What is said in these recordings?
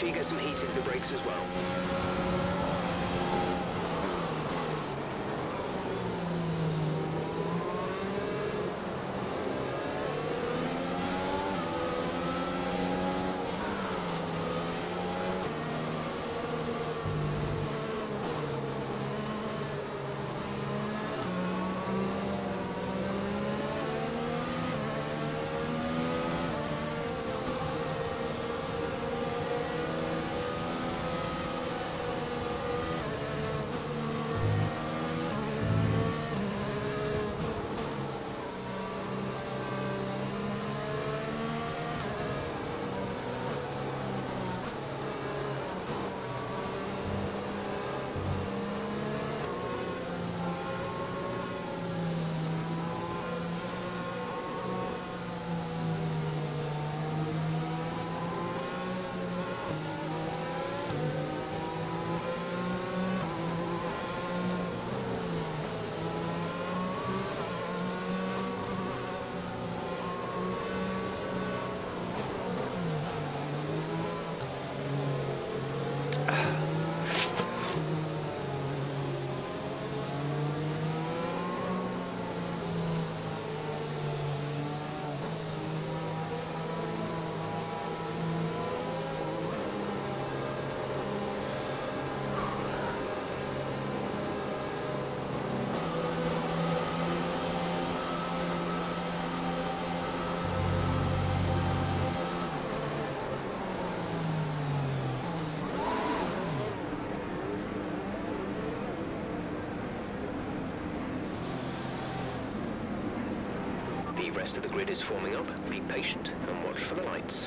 sure you get some heat into the brakes as well. The rest of the grid is forming up. Be patient and watch for the lights.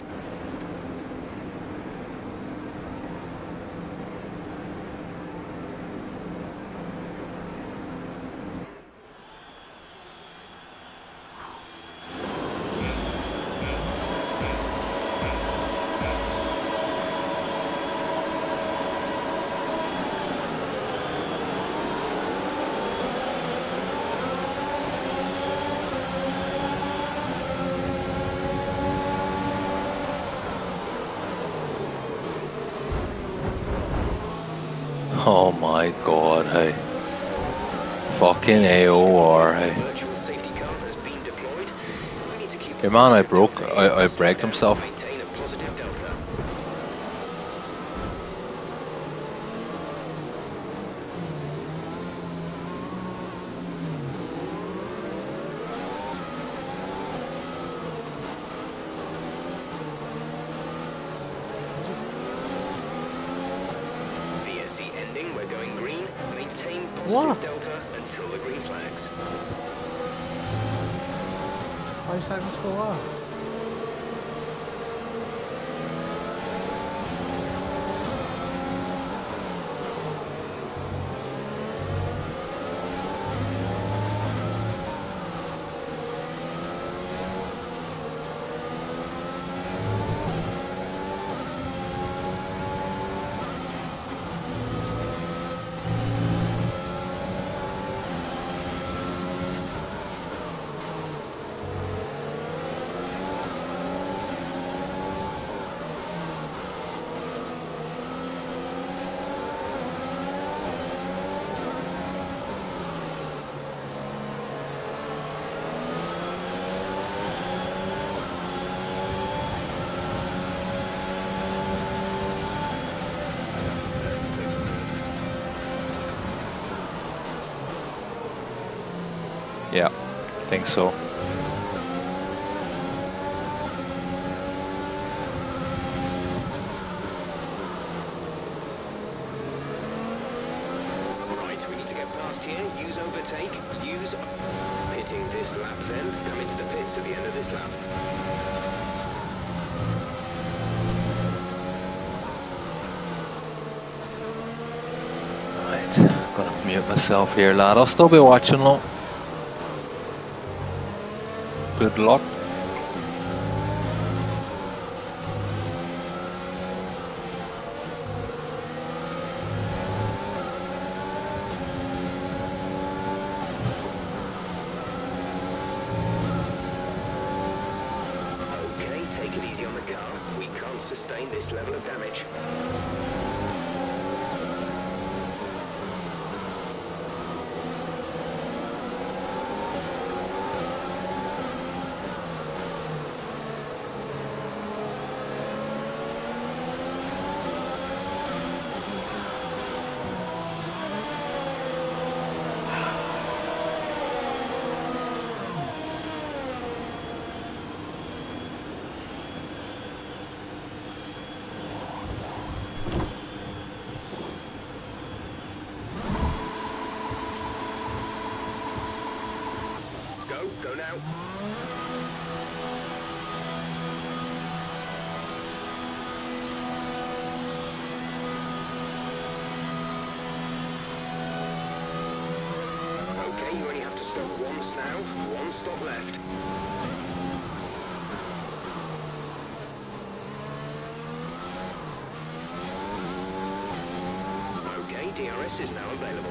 Oh my god, hey. Fucking AOR, hey. Your man, I braked himself. Ending, we're going green. Maintain positive delta until the green flags. 5 seconds for what? Yeah, I think so. Right, we need to get past here. Use overtake. Use pitting this lap then. Come into the pits at the end of this lap. Right, I'm gonna mute myself here, lad. I'll still be watching though. Good luck. Okay, take Take it easy on the car. We can't sustain this level of damage. Go now. Okay, you only have to stop once now. One stop left. Okay, DRS is now available.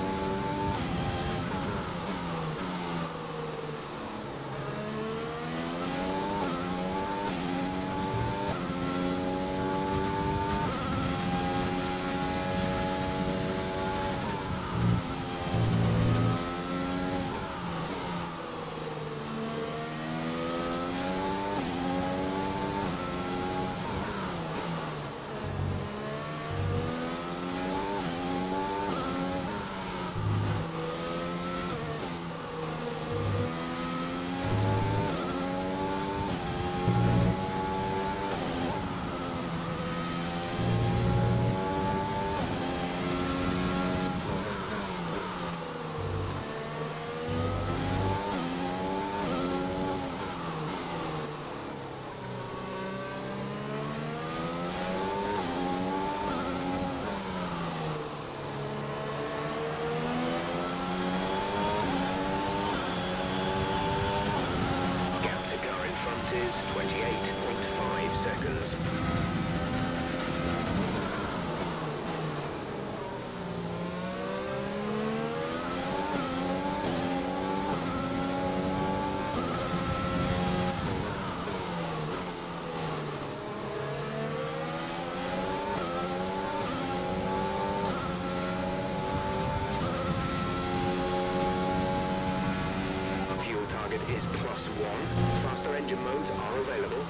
Is 28.5 seconds. Fuel target is +1. Faster engine modes are available.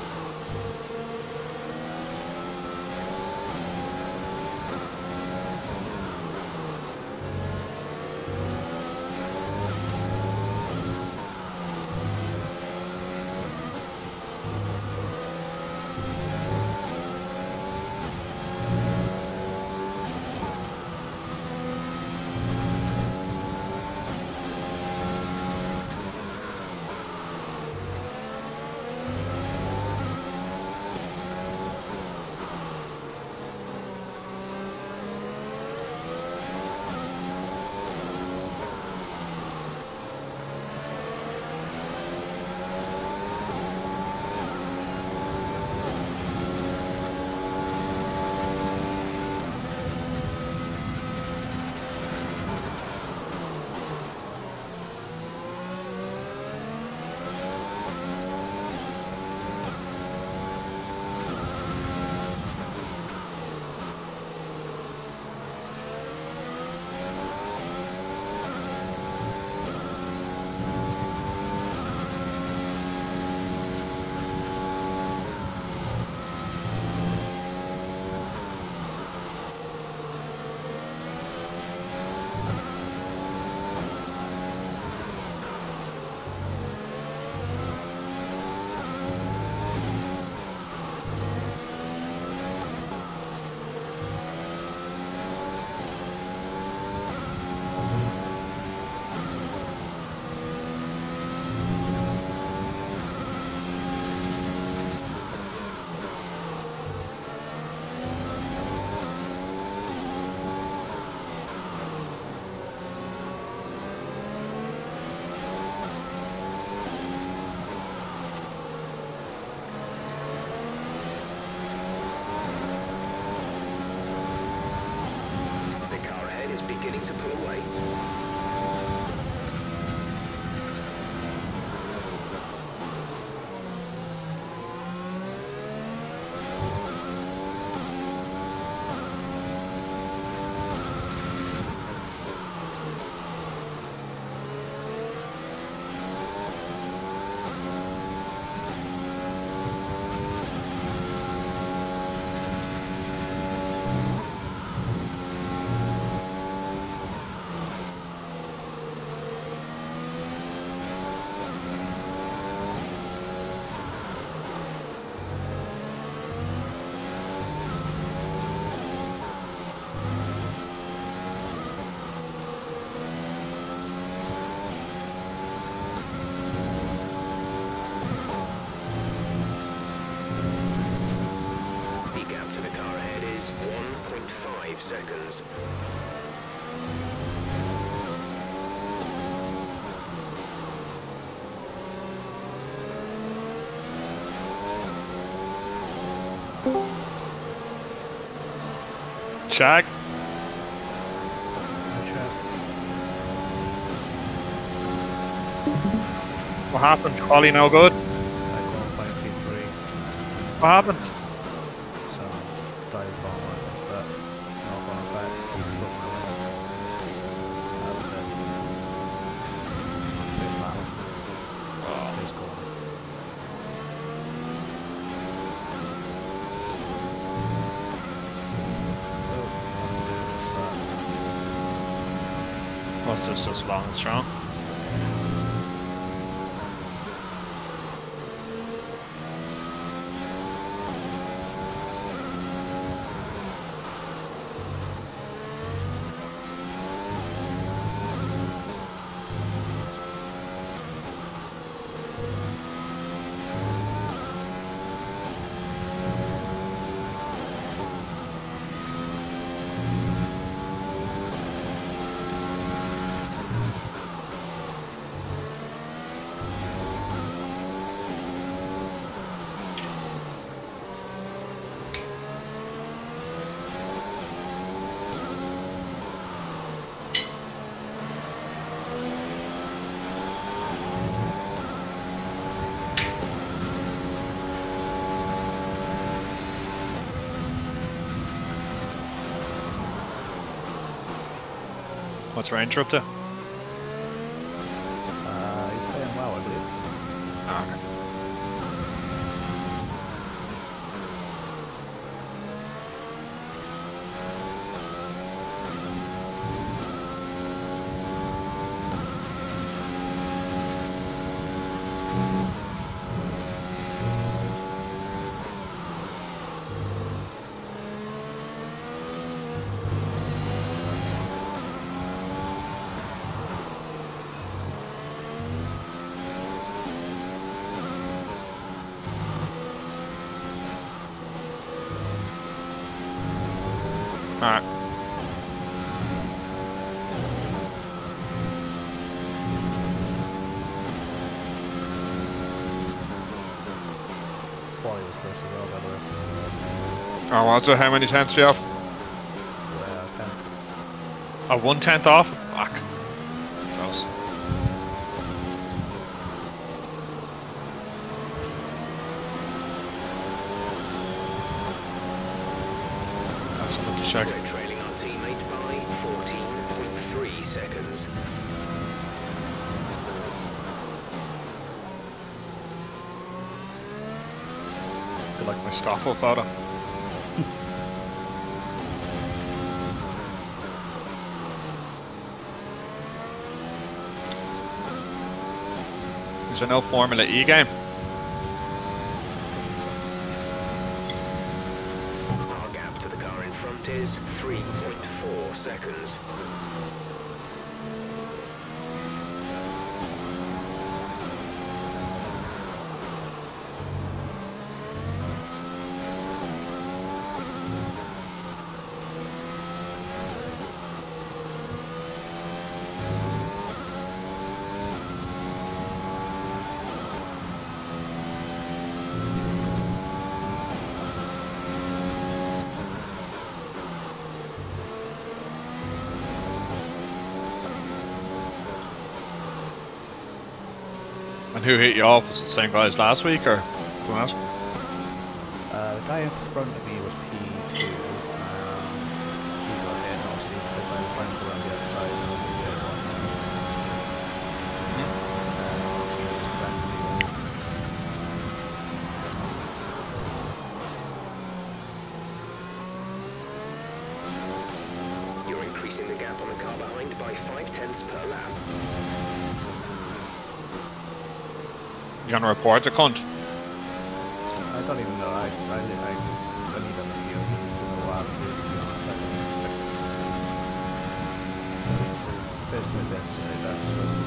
beginning to pull away. 3.5 seconds. Shag. What happened? Ollie no good? I qualified P3, What happened? so dive bomb, but not going back. Put my limit. Bit loud. It's cool. What's this just long and strong? What's range up to? He's playing well, I believe. Okay. Alright. Quali was first as well, by the way. Oh, was it? How many tenths are you off? 10. Oh, 1/10 off? Fuck. Close. That's a lucky shag. We're trailing our teammate by 14.3 seconds. I feel like my Stoffel photo. Is there no Formula E game? Our gap to the car in front is 3.4 seconds. And who hit you off? Was it the same guy as last week or someone else? The guy in front of me was P2. He got hit, obviously, because I was trying to go around the other side and he did one. You're increasing the gap on the car behind by 0.5 per lap. You gonna report the cunt? I don't even know. I don't even feel he's in the lab, to be honest. I think basically that was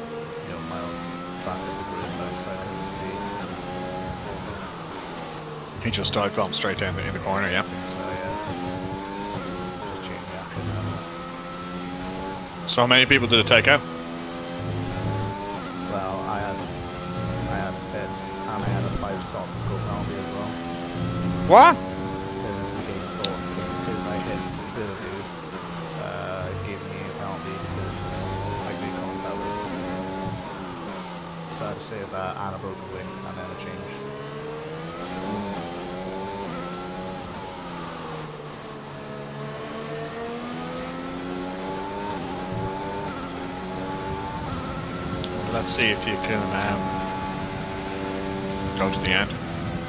my own back of the grid back, so I couldn't see. He just dive bombed straight down in the corner, yeah. So yeah, just chain reaction now. So how many people did it take out? Well, I had pit and I had a 5-stop go penalty as well. What? Because the game thought because I hit the dude, gave me a penalty because I could contact with. So I had to save that and a broken wing and then a change. Let's see if you can go to the end.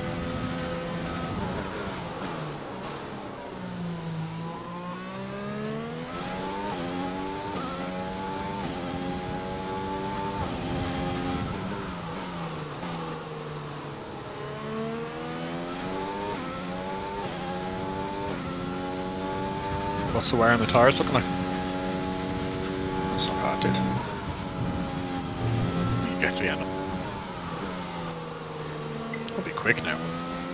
What's the wear on the tires looking like? That's not bad, dude. You get to the end. It'll be quick now.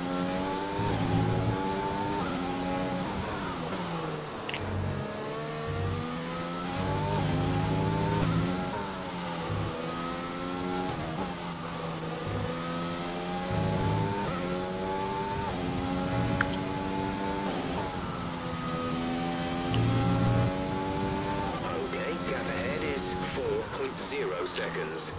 Okay, gap ahead is 4.0 seconds.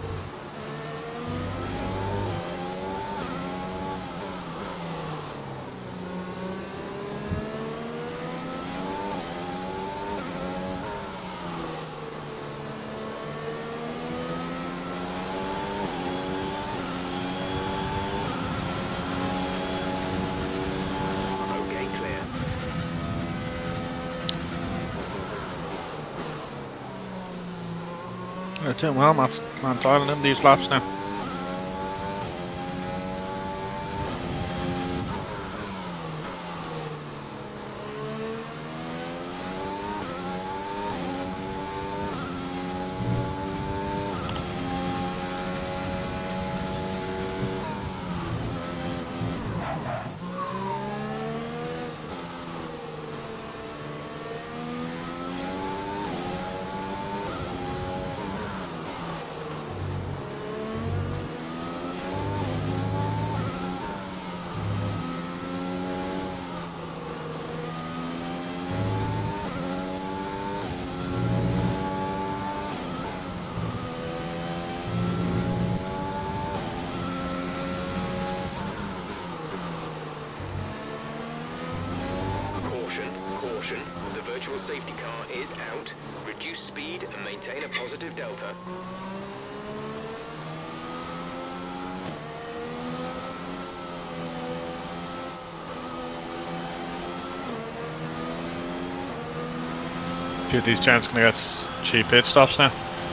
Okay, clear. Yeah, doing well, Matt's dialing in these laps now. Caution, the virtual safety car is out. Reduce speed and maintain a positive delta. A few of these gents gonna get cheap pit stops now.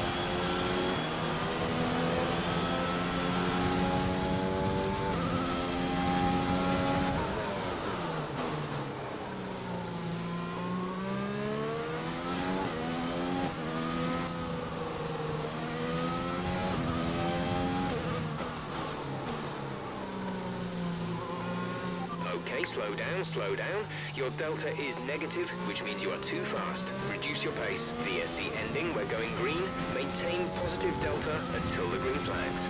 Okay, slow down, slow down. Your delta is negative, which means you are too fast. Reduce your pace. VSC ending, we're going green. Maintain positive delta until the green flags.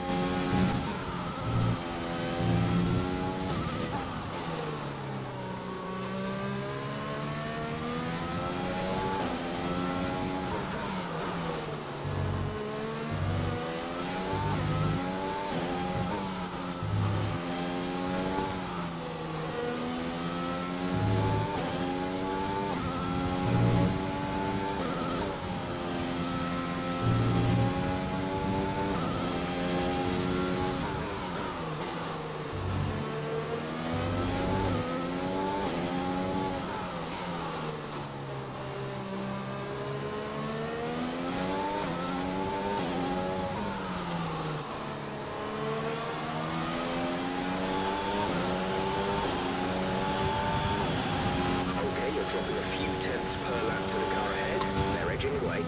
Dropping a few tenths per lap to the car ahead. They're edging away.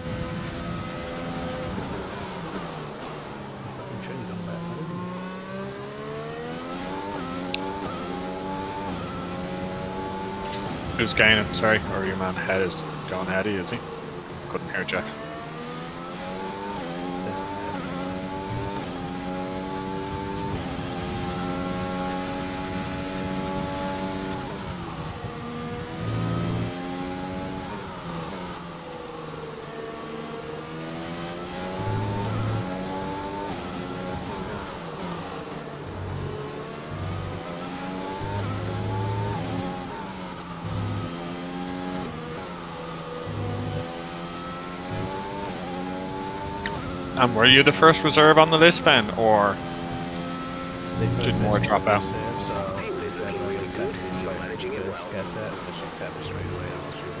Fucking should have done better, didn't Who's gaining? Sorry, or your man head is going ahead of you, is he? Couldn't hear Jack. And were you the first reserve on the list, Ben, or did more drop out? So they said Looking really good. You're managing it well. gets it, but she accepted straight away. And she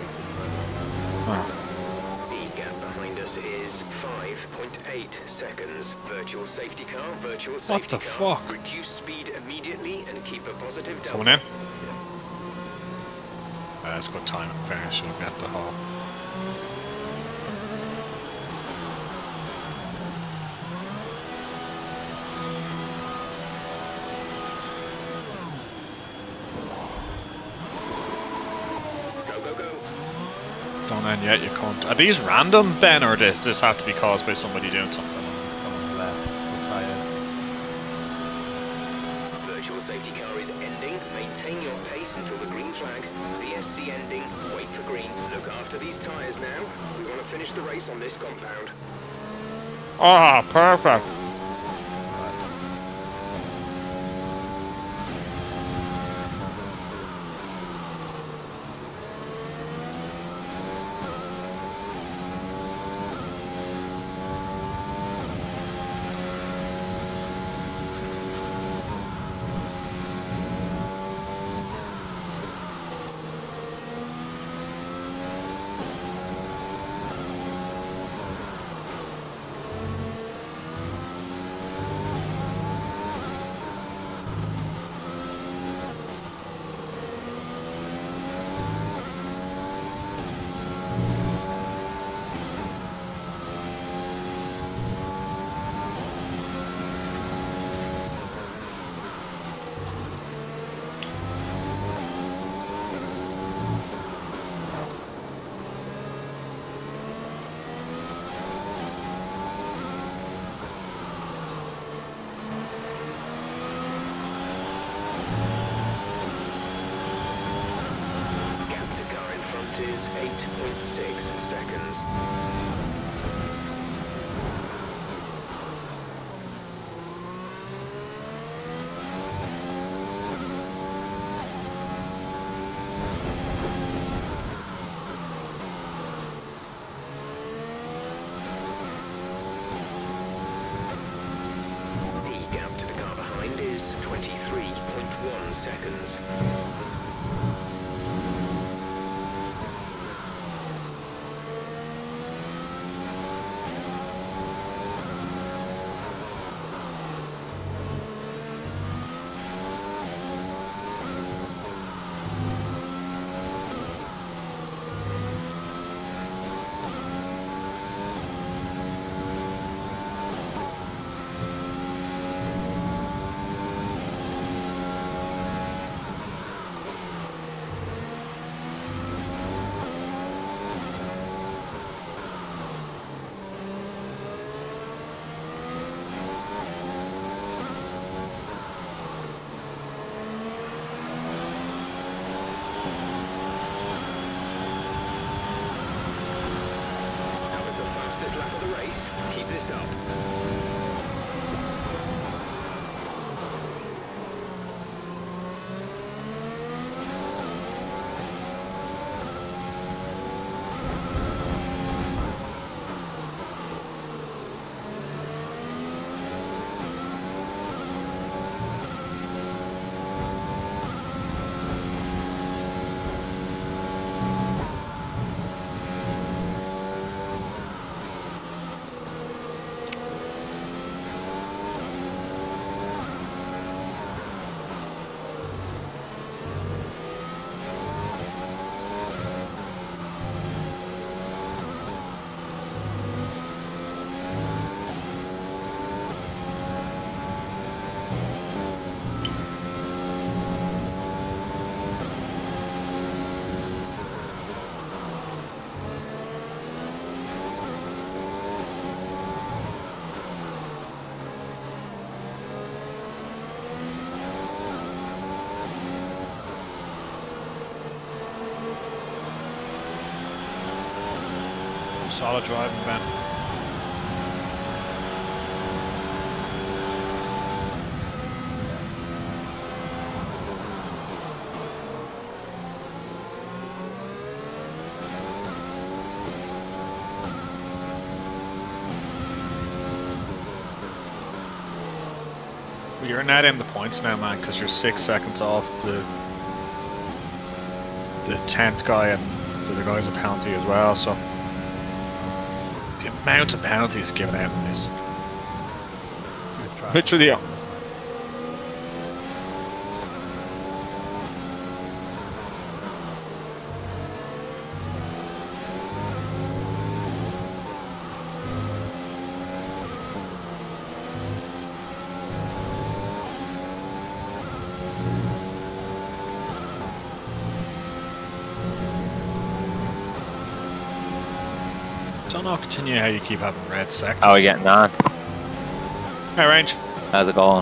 The gap behind us is 5.8 seconds. Virtual safety car, virtual safety the car. fuck? Reduce speed immediately and keep a positive delta. Coming in? That's good time. Finish. Look at the hole. Go, go, go. Don't end yet, you cunt. Are these random, Ben, or does this have to be caused by somebody doing something? someone's left. Retired. Virtual safety car is ending. Maintain your pace until the green flag. VSC ending. Wait for green. Look after these tyres now. We want to finish the race on this compound. Ah, perfect. Is 8.6 seconds. The gap to the car behind is 23.1 seconds. Fastest lap of the race. Keep this up. Solid driving, Ben. Well, you're not in the points now, man, because you're 6 seconds off the 10th guy, and the other guy's a penalty as well, so the amount of penalties given out in this. Literally. Don't know, continue how you keep having red seconds. How are we getting on? Hey, Range. How's it going?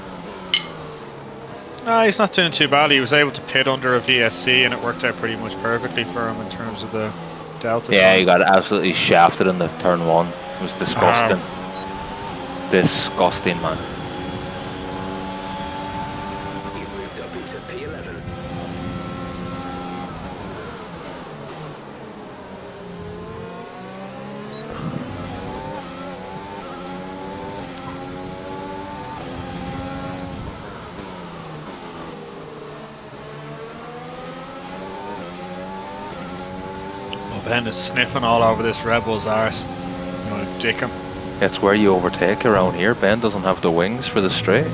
No, he's not doing too bad. He was able to pit under a VSC and it worked out pretty much perfectly for him in terms of the delta. Yeah, he got absolutely shafted in the turn 1. It was disgusting. Disgusting, man. You've moved up into P11. Ben is sniffing all over this Rebel's arse. You want to dick him? It's where you overtake around here. Ben doesn't have the wings for the straight.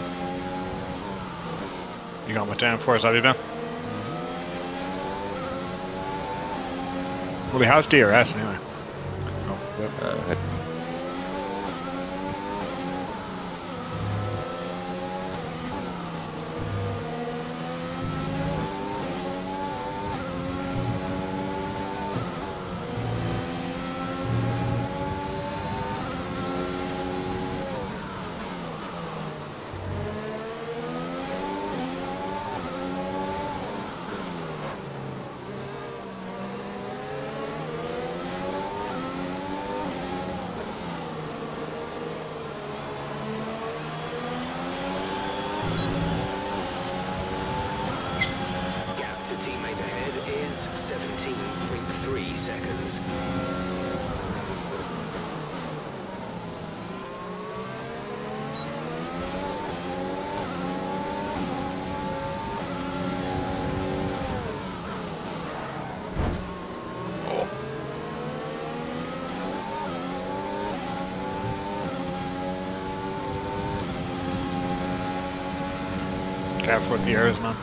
You got my downforce, have you, Ben? Well, he has DRS anyway. Oh, yeah. Gap to teammate ahead is 17.3 seconds. Careful with the errors, man.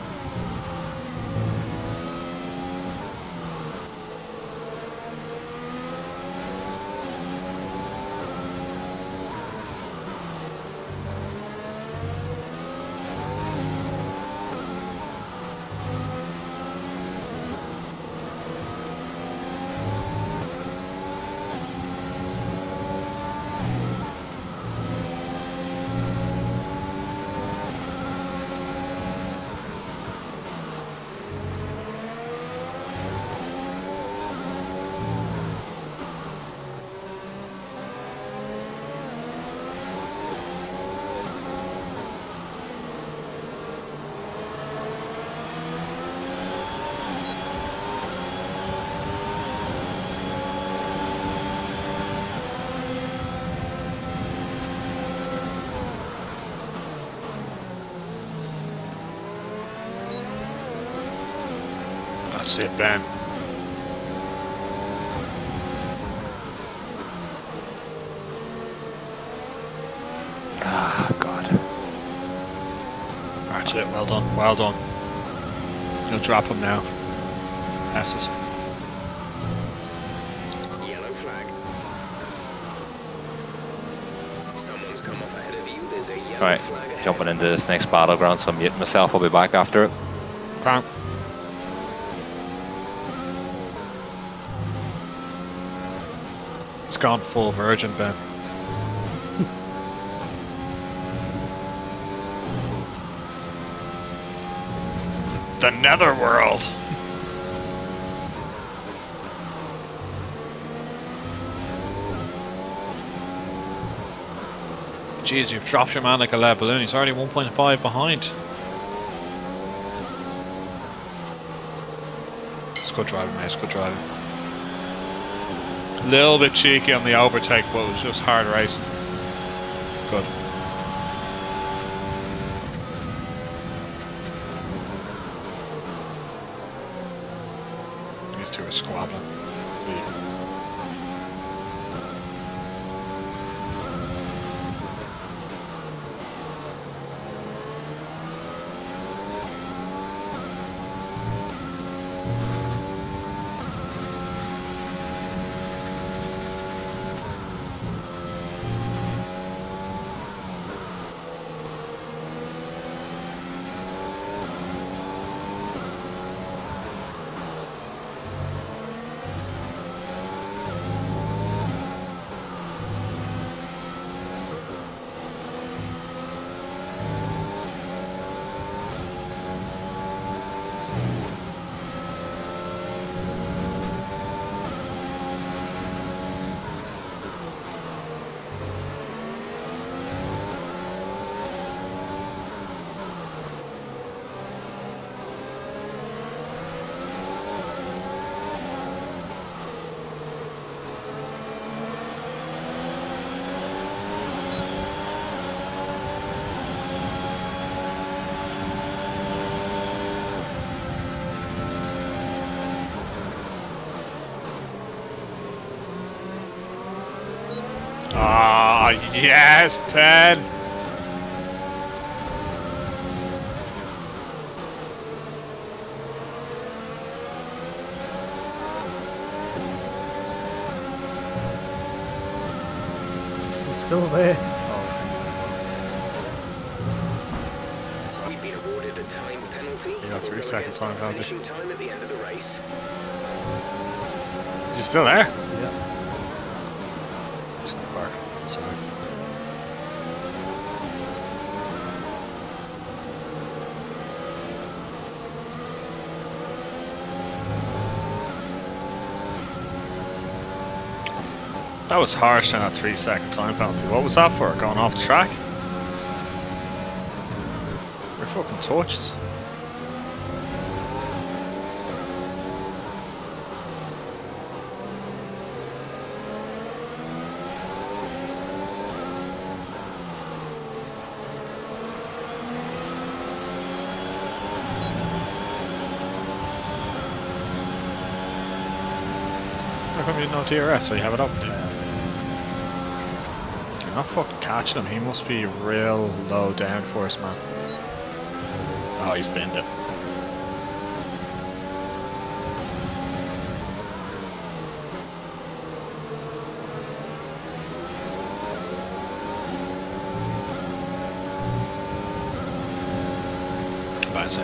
That's it, Ben. Ah, God. That's it, well done, well done. You'll drop him now. That's it. Yellow flag. Someone's come off ahead of you. There's a yellow Right, flag ahead. jumping into this next battleground, so I'm muting myself. I'll be back after it. Crown. It's gone full virgin, Ben. The netherworld. Jeez, you've dropped your man like a lead balloon. He's already 1.5 behind. It's good driving, mate. It's good driving. A little bit cheeky on the overtake, but it was just hard racing. Good. These two are squabbling. Ah, yes, Pen! He's still there. We've been awarded a time penalty. You got 3 We'll go seconds against time our penalty. finishing time at the end of the race. Is he still there? Yeah. Just gonna park. Sorry. That was harsh on that 3 second time penalty. What was that for? Going off the track? We're fucking touched. How come you didn't know DRS so you have it up? You're not fucking catching him. He must be real low down for us, man. Oh, he's binned it. Bye, Sam.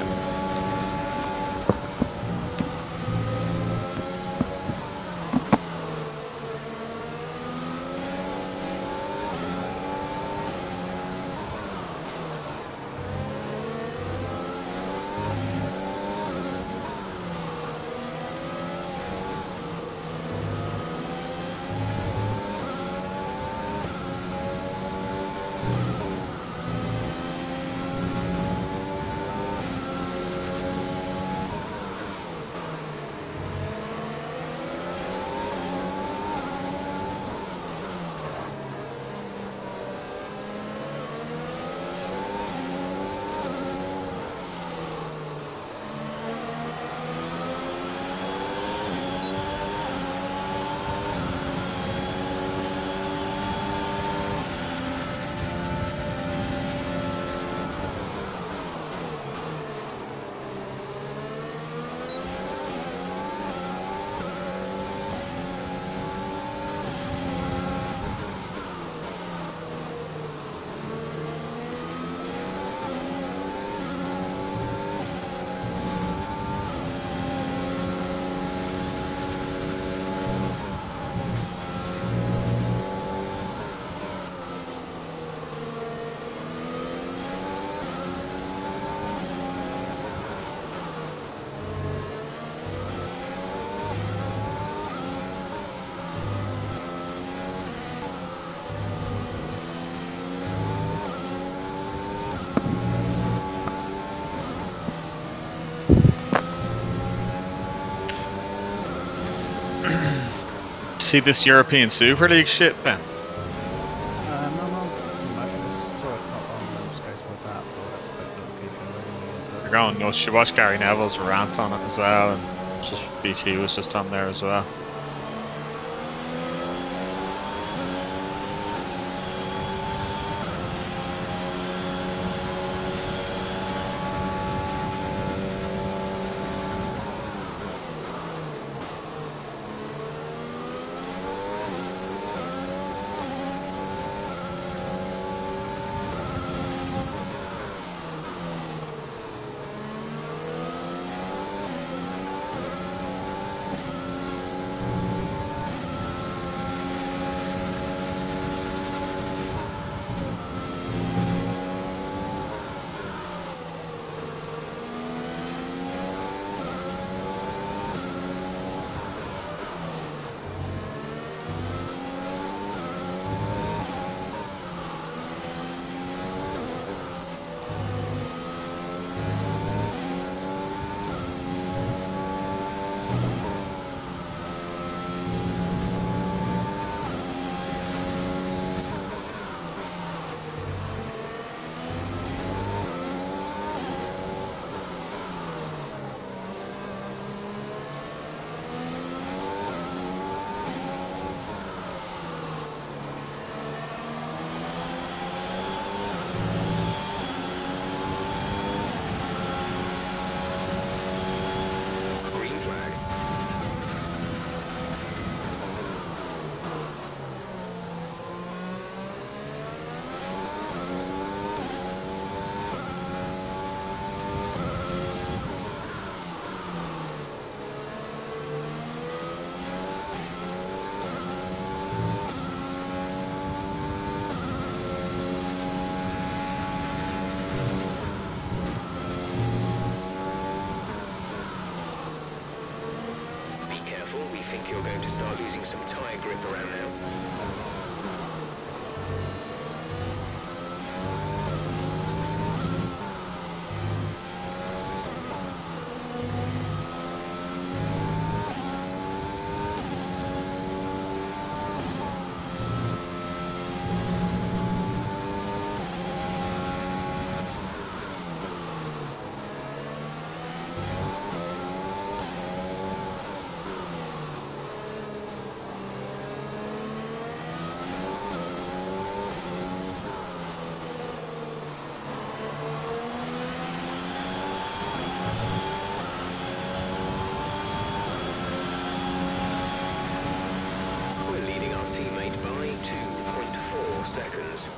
see this European Super League shit, Ben? No, doesn't matter. It's sort of not on Sky Sports app, but I'll have to put notification running. They're going nuts. You watch Gary Neville's rant on it as well, and just BT was just on there as well. Green flag. Be careful, we think you're going to start losing some tyre grip around now. We're leading our teammate by 2.4 seconds.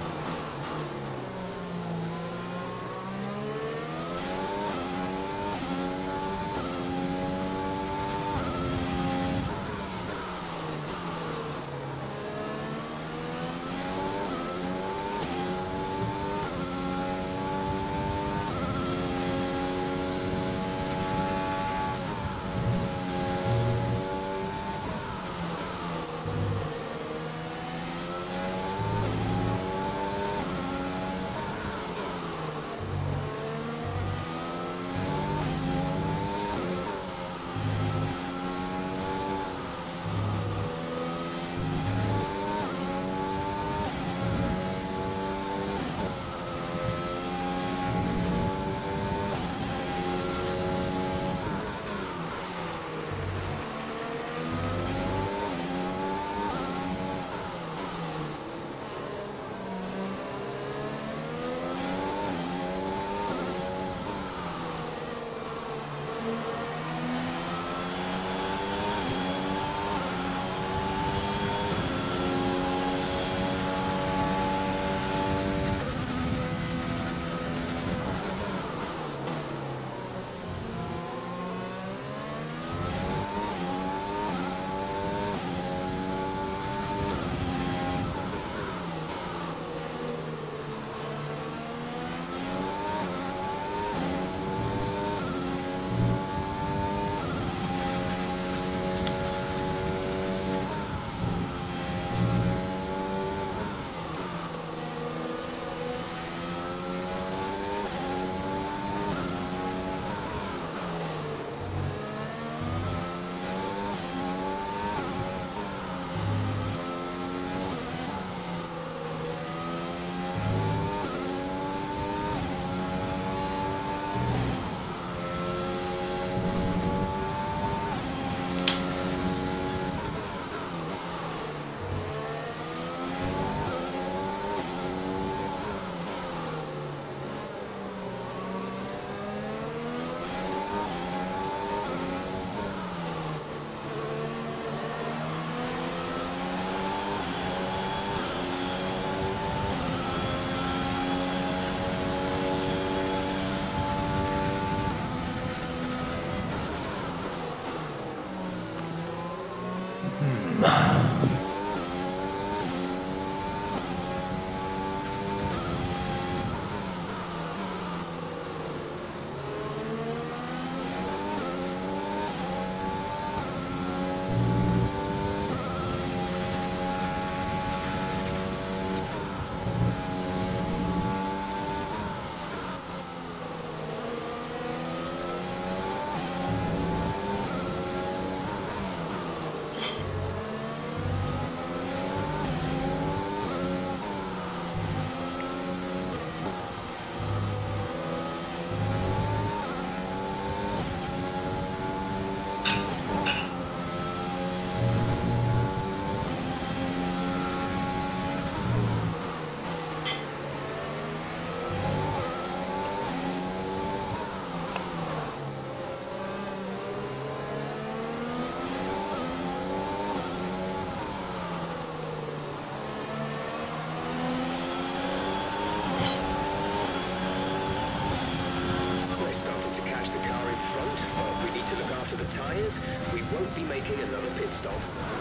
after the tyres, we won't be making another pit stop.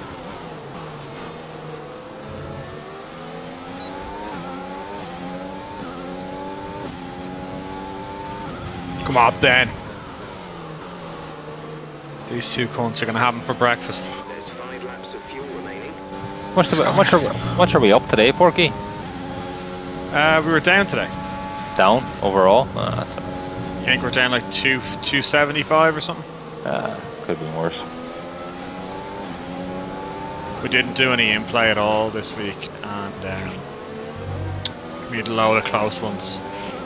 Come on then. These two cunts are gonna have them for breakfast. There's 5 laps of fuel remaining. Much are we up today, Porky? We were down today. Down overall? I think we're down like 275 or something. Could be worse. We didn't do any in-play at all this week, and we had a load of close ones.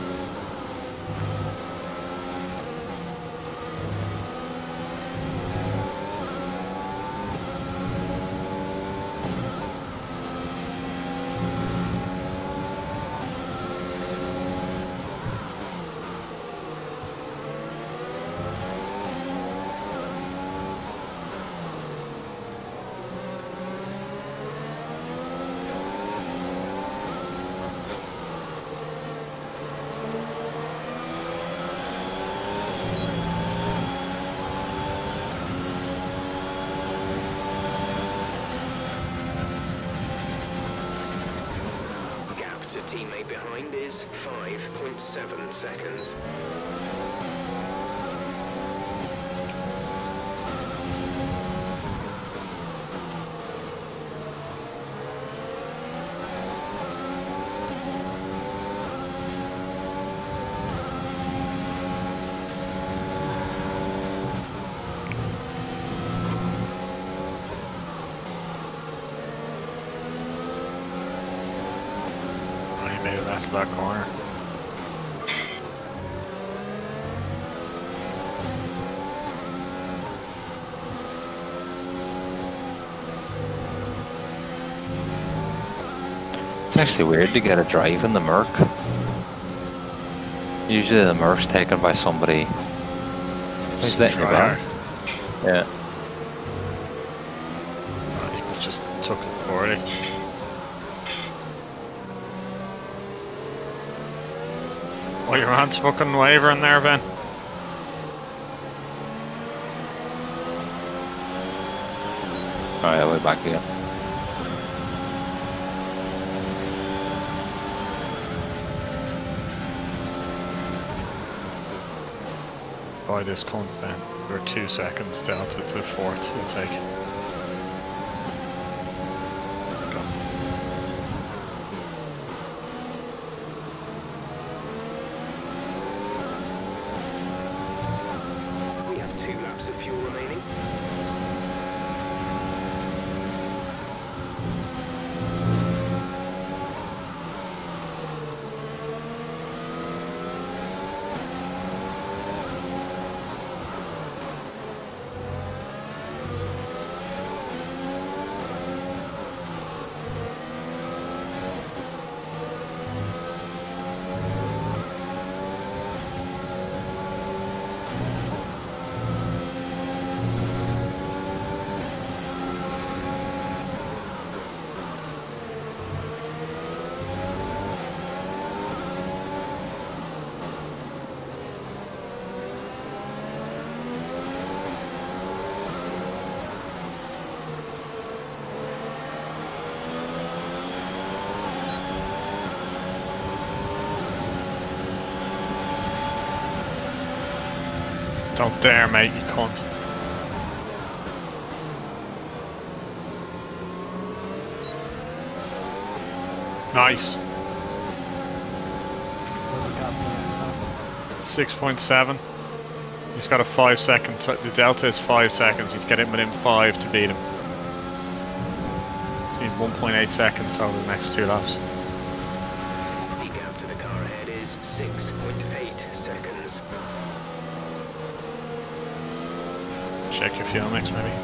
To teammate behind is 5.7 seconds. Made the rest of that corner. It's actually weird to get a drive in the Merc. Usually the Merc's taken by somebody who's letting you back. Yeah. I think we just took it poorly. Oh, your hand's fucking wavering there, Ben. Alright, we're back again. By this cunt, Ben. We're 2 seconds down to 4th, we'll take. We have 2 laps of fuel remaining. Don't dare, mate, you cunt. Nice. 6.7. He's got a 5 second. The delta is 5 seconds. He's getting within 5 to beat him. So he's 1.8 seconds over the next 2 laps. The gap to the car ahead is 6.8 seconds. Check your fuel mix, maybe.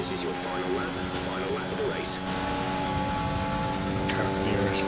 This is your final lap of the race. Carpenters.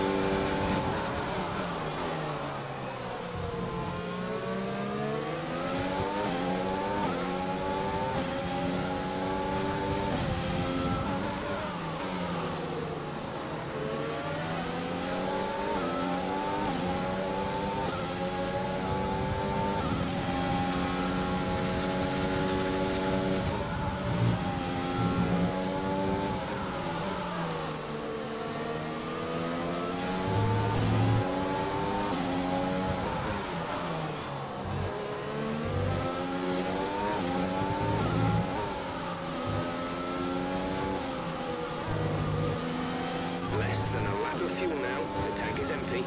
Less than a lap of fuel now. The tank is empty.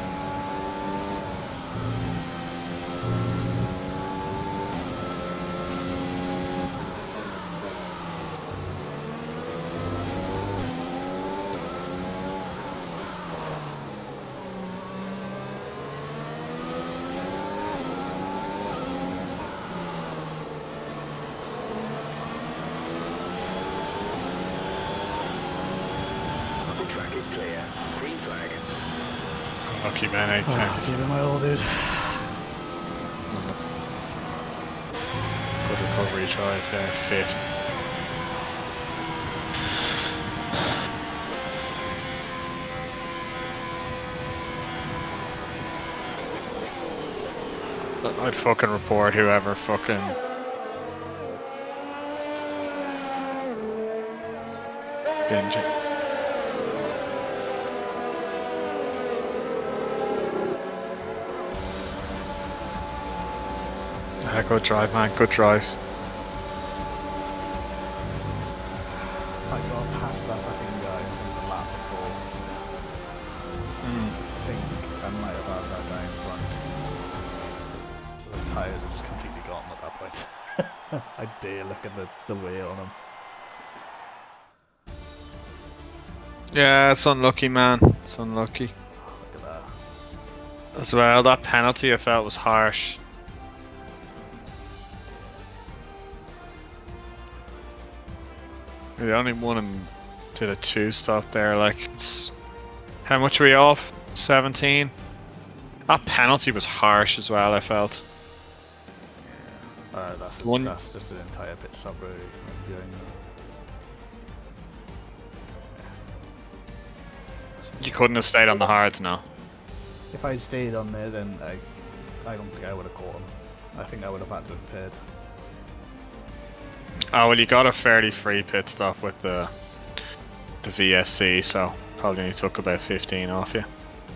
The track is clear. Green flag. Lucky man, 8 tenths. Give it my all, dude. Good recovery drive there, 5th. I'd fucking report whoever fucking binge it. Good drive, man, good drive. I got past that fucking guy in the lap before. I think I might have had that guy in front. The tyres are just completely gone at that point. I dare look at the wheel on them. Yeah, it's unlucky, man. It's unlucky. Look at that. As well, that penalty I felt was harsh. The only one him did a 2 stop there, like it's how much were we off? 17? That penalty was harsh as well, I felt. That's just an entire pit stop really. You couldn't have stayed on the hards now. If I'd stayed on there, then I don't think I would have caught him. I think I would have had to have paired. Oh well, you got a fairly free pit stop with the VSC, so probably only took about 15 off you.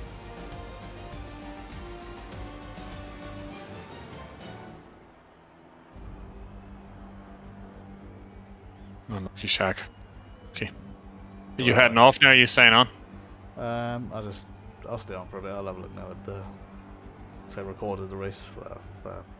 Unlucky Shaq. Okay. Are you heading off now? Or are you staying on? I'll stay on for a bit. I'll have a look now at the. So I recorded the race for that